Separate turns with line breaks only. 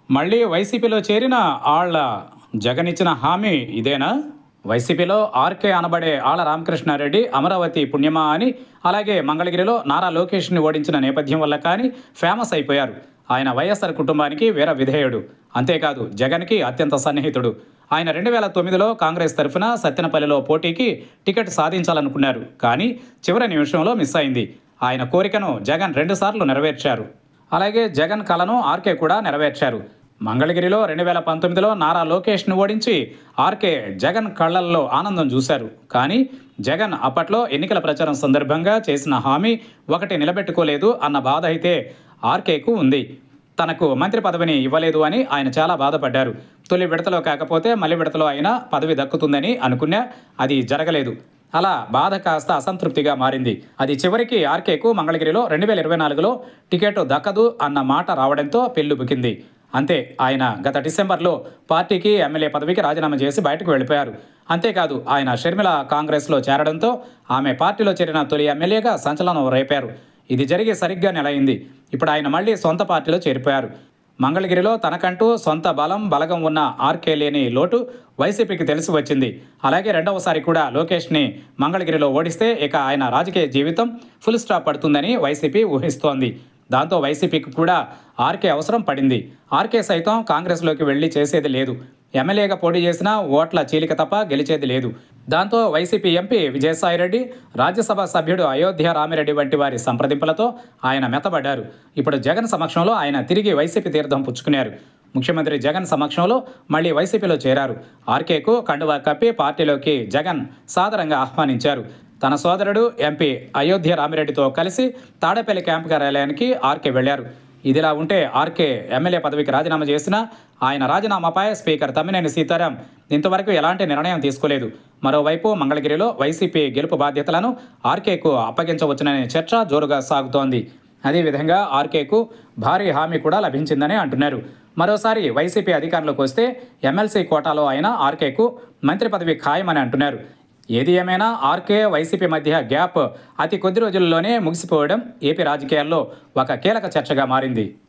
మళ్ళీ వైసీపీలో చేరిన ఆళ్ల జగన్ ఇచ్చిన హామీ ఇదేనా? వైసీపీలో ఆర్కే అనబడే ఆళ్ల రామకృష్ణారెడ్డి అమరావతి పుణ్యమా అని, అలాగే మంగళగిరిలో నారా లోకేష్ని ఓడించిన నేపథ్యం వల్ల కానీ ఫేమస్ అయిపోయారు. ఆయన వైఎస్ఆర్ కుటుంబానికి వీర విధేయుడు. అంతేకాదు జగన్కి అత్యంత సన్నిహితుడు. ఆయన 2009లో కాంగ్రెస్ తరఫున సత్తెనపల్లిలో పోటీకి టికెట్ సాధించాలనుకున్నారు. కానీ చివరి నిమిషంలో మిస్ అయింది. ఆయన కోరికను జగన్ 2 సార్లు నెరవేర్చారు. అలాగే జగన్ కలను ఆర్కే కూడా నెరవేర్చారు. మంగళగిరిలో 2019లో నారా లోకేష్ను ఓడించి ఆర్కే జగన్ కళ్లల్లో ఆనందం చూశారు. కానీ జగన్ అప్పట్లో ఎన్నికల ప్రచారం సందర్భంగా చేసిన హామీ ఒకటి నిలబెట్టుకోలేదు అన్న బాధ అయితే ఆర్కేకు ఉంది. తనకు మంత్రి పదవిని ఇవ్వలేదు అని ఆయన చాలా బాధపడ్డారు. తొలి విడతలో కాకపోతే మళ్ళీ విడతలో అయినా పదవి దక్కుతుందని అనుకున్నా అది జరగలేదు. అలా బాధ కాస్త అసంతృప్తిగా మారింది. అది చివరికి ఆర్కేకు మంగళగిరిలో 2024లో టికెట్ దక్కదు అన్న మాట రావడంతో పెళ్లుబుకింది. అంతే, ఆయన గత డిసెంబర్లో పార్టీకి ఎమ్మెల్యే పదవికి రాజీనామా చేసి బయటకు వెళ్ళిపోయారు. అంతేకాదు ఆయన షర్మిల కాంగ్రెస్లో చేరడంతో ఆమె పార్టీలో చేరిన తొలి ఎమ్మెల్యేగా సంచలనం రేపారు. ఇది జరిగి సరిగ్గా నెల అయింది. ఇప్పుడు ఆయన మళ్ళీ సొంత పార్టీలో చేరిపోయారు. మంగళగిరిలో తనకంటూ సొంత బలగం ఉన్న ఆర్కే లేని లోటు వైసీపీకి తెలిసి వచ్చింది. అలాగే రెండవసారి కూడా లోకేష్ని మంగళగిరిలో ఓడిస్తే ఇక ఆయన రాజకీయ జీవితం ఫుల్ స్టాప్ పడుతుందని వైసీపీ ఊహిస్తోంది. దాంతో వైసీపీకి కూడా ఆర్కే అవసరం పడింది. ఆర్కే సైతం కాంగ్రెస్లోకి వెళ్ళి చేసేది లేదు. ఎమ్మెల్యేగా పోటీ చేసినా ఓట్ల చీలిక తప్ప గెలిచేది లేదు. దాంతో వైసీపీ ఎంపీ విజయసాయిరెడ్డి, రాజ్యసభ సభ్యుడు అయోధ్య రామిరెడ్డి వంటి వారి సంప్రదింపులతో ఆయన మెత్తబడ్డారు. ఇప్పుడు జగన్ సమక్షంలో ఆయన తిరిగి వైసీపీ తీర్థం పుచ్చుకున్నారు. ముఖ్యమంత్రి జగన్ సమక్షంలో మళ్ళీ వైసీపీలో చేరారు. ఆర్కేకు కండువా కప్పి పార్టీలోకి జగన్ సాదరంగా ఆహ్వానించారు. తన సోదరుడు ఎంపీ అయోధ్య రామిరెడ్డితో కలిసి తాడేపల్లి క్యాంపు కార్యాలయానికి ఆర్కే వెళ్లారు. ఇదిలా ఉంటే ఆర్కే ఎమ్మెల్యే పదవికి రాజీనామా చేసినా ఆయన రాజీనామాపై స్పీకర్ తమ్మినేని సీతారాం ఇంతవరకు ఎలాంటి నిర్ణయం తీసుకోలేదు. మరోవైపు మంగళగిరిలో వైసీపీ గెలుపు బాధ్యతలను ఆర్కేకు అప్పగించవచ్చుననే చర్చ జోరుగా సాగుతోంది. అదేవిధంగా ఆర్కేకు భారీ హామీ కూడా లభించిందని అంటున్నారు. మరోసారి వైసీపీ అధికారంలోకి వస్తే ఎమ్మెల్సీ కోటాలో అయినా ఆర్కేకు మంత్రి పదవి ఖాయమని అంటున్నారు. ఏది ఏమైనా ఆర్కే వైసీపీ మధ్య గ్యాప్ అతి కొద్ది రోజుల్లోనే ముగిసిపోవడం ఏపీ రాజకీయాల్లో ఒక కీలక చర్చగా మారింది.